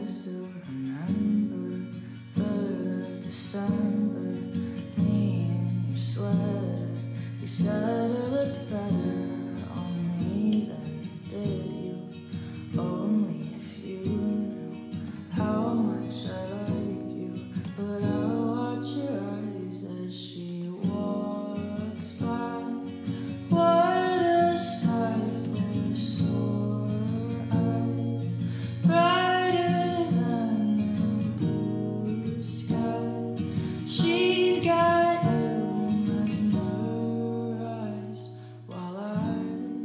I still remember 3rd of December, me in your sweater. You said it looked better on me than it did you. Only if you knew how much I liked you. But I watch your eyes as she walks by. What a sight for sore eyes, brighter than the blue sky. She's got you mesmerized while I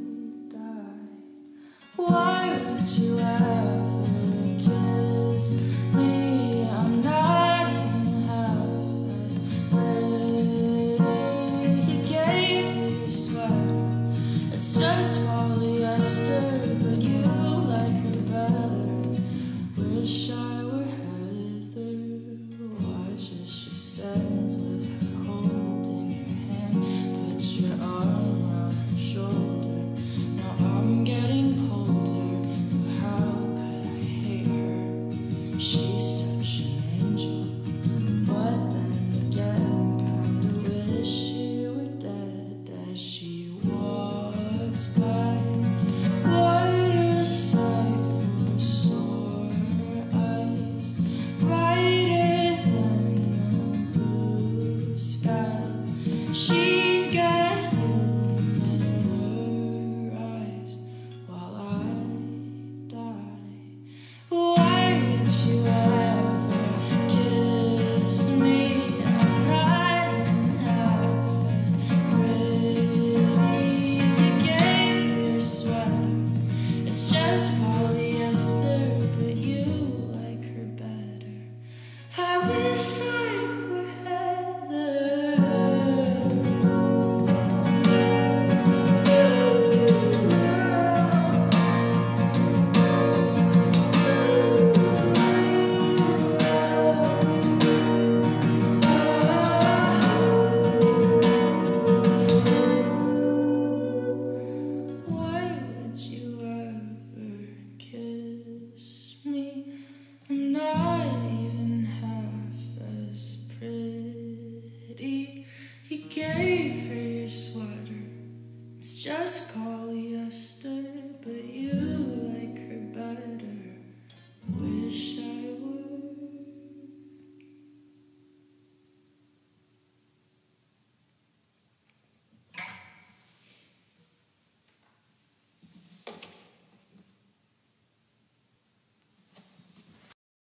die. Why would you ever kiss me? I'm not even half as pretty. You gave her your sweater, it's just polyester, but you like her better. Wish I were Heather. Watch as she stands with her holding your hand. Put your arm around her shoulder. Now I'm getting colder, but how could I hate her? She's such an angel, but then again, kinda wish she were dead as she walks by. What a sight for sore eyes, brighter than the blue sky. She's got you mesmerized while I die. Why would you ever kiss me? I'm not even half as pretty. You gave her your sweater, it's just polyester, but you like her better. I wish I were Heather. Why would you ever kiss me? I'm not even half as pretty. You gave her your sweater, it's just polyester.